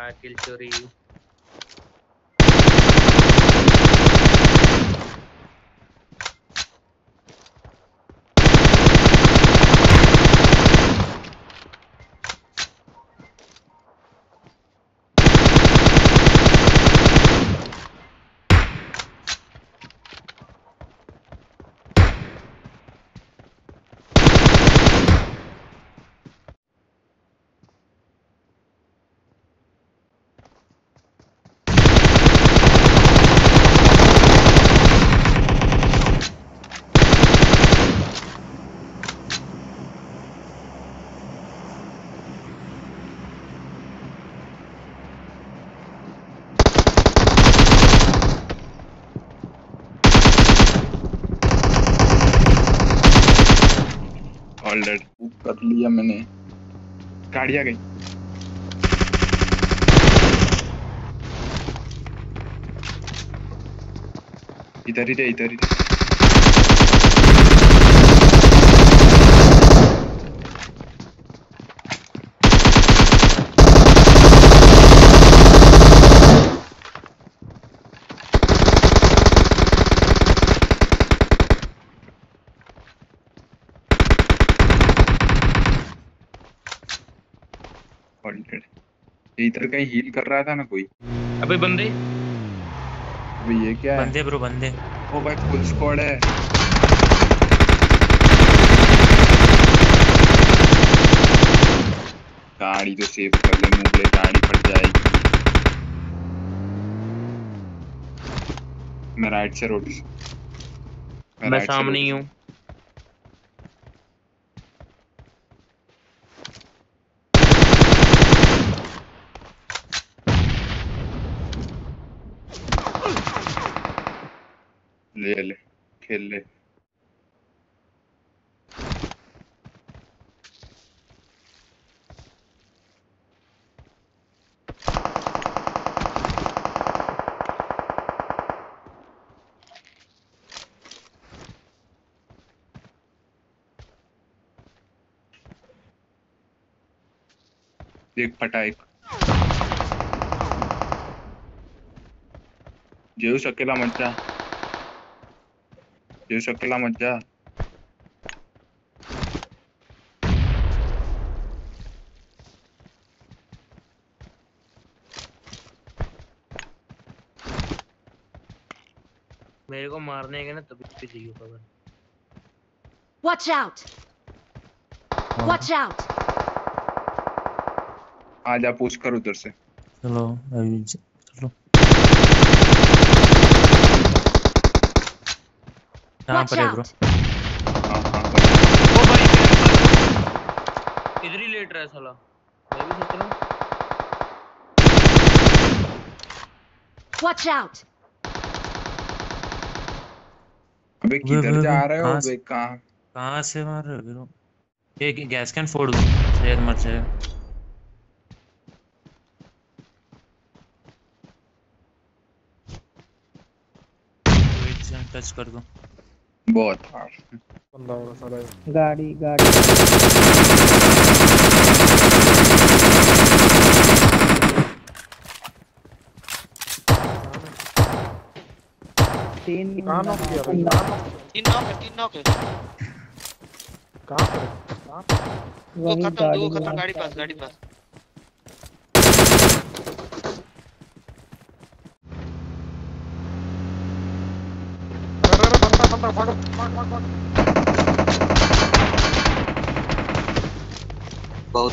किल चोरी। Already book कर लिया मैंने। गाड़ी आ गई। इधर ही रे, इधर ही रे। ऑलरेडी इधर कहीं हील कर रहा था ना कोई। अबे बंदे, अबे ये क्या है? बंदे ब्रो बंदे। ओ भाई फुल स्क्वाड है। गाड़ी तो सेव कर ले मुगले, गाड़ी फट जाएगी। मैं राइट से रोड से, मैं सामने ही हूँ। ले ले खेल ले। देख फटा एक। जेऊस अकेला मत जा, जेऊस अकेला मत जा। मेरे को मारने के ना तभी पे चाहिए खबर। Watch out! Watch out! आ जा पुश कर उधर से। चलो अभी चलो। कहाँ Watch पर है ब्रो? out! हाँ हाँ ओ भाई इधर ही लेट रहा है साला। मैं भी सोच रहा हूँ। Watch out! अबे किधर जा रहे हो? अबे कहाँ से मार रहे हो ब्रो? एक गैस कैन फोड़ दो, शायद मर जाए। टच कर दो। बहुत हार्ड गाड़ी गाड़ी तीन नॉक है। कहाँ पर? वो खत्म गाड़ी पास बहुत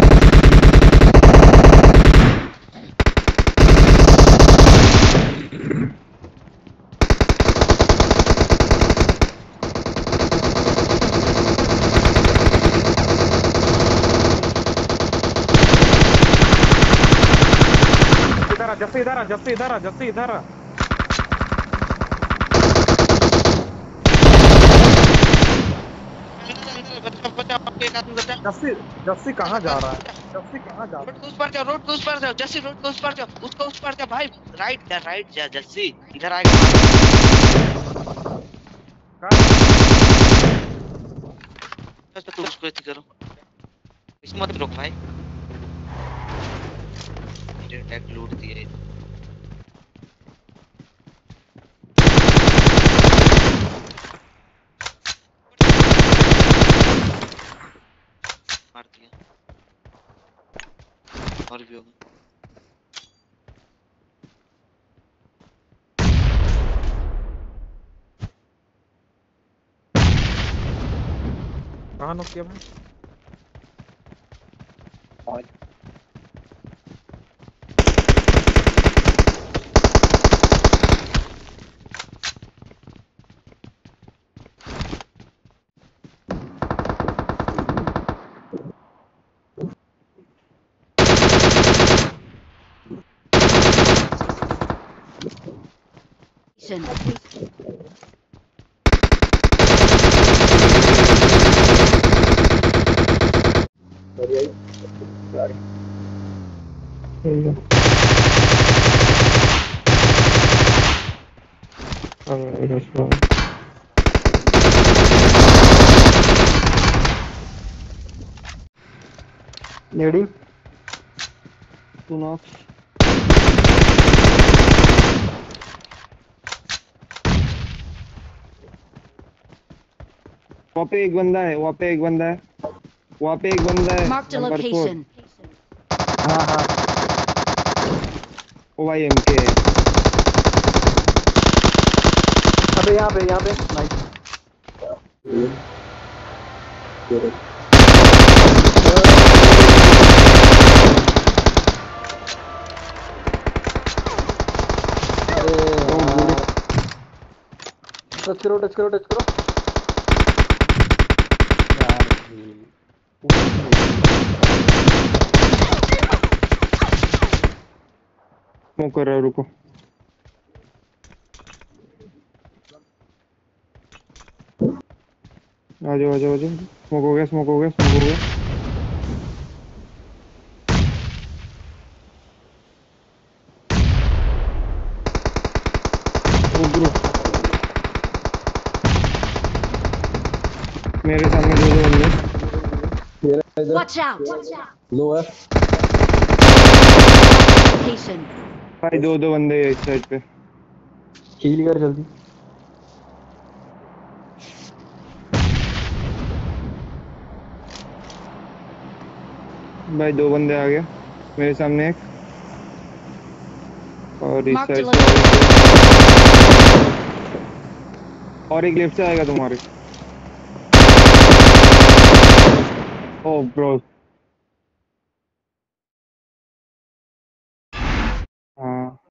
जस्सी इधर आ। जस्सी कहाँ जा रहा है? रोड को उस पर जाओ जस्सी, रोड को उस पर जाओ, उसको उस पर जाओ भाई। राइट जा जस्सी, इधर आएगा। तो उसको ऐसे करो, इसमें मत रोक भाई। टैग लूट दिया ये। मार दिया और भी होगा। कहाँ नॉक किया भाई? ठीक है। नेडी तू नॉक। वहाँ पे एक बंदा है, वहाँ पे एक बंदा है, वहाँ पे एक बंदा है। Marked a number 4। location. हाँ हाँ। ओ भाई एमके है। अबे यहाँ पे नाइस। टच करो टच करो टच करो स्मोक कर रहा है, रुको। आ जाओ आ जाओ आ जाओ। स्मोक हो गया स्मोक हो गया स्मोक हो गया। रुक रुक। मेरे सामने दो बंदे। Watch out! लो है Location. भाई, दो बंदे इस साइड पे। हील कर जल्दी। भाई दो बंदे आ गए मेरे सामने, एक और इस Marked a साइड से location. और एक लेफ्ट से आएगा तुम्हारे। ओ ब्रो। हाँ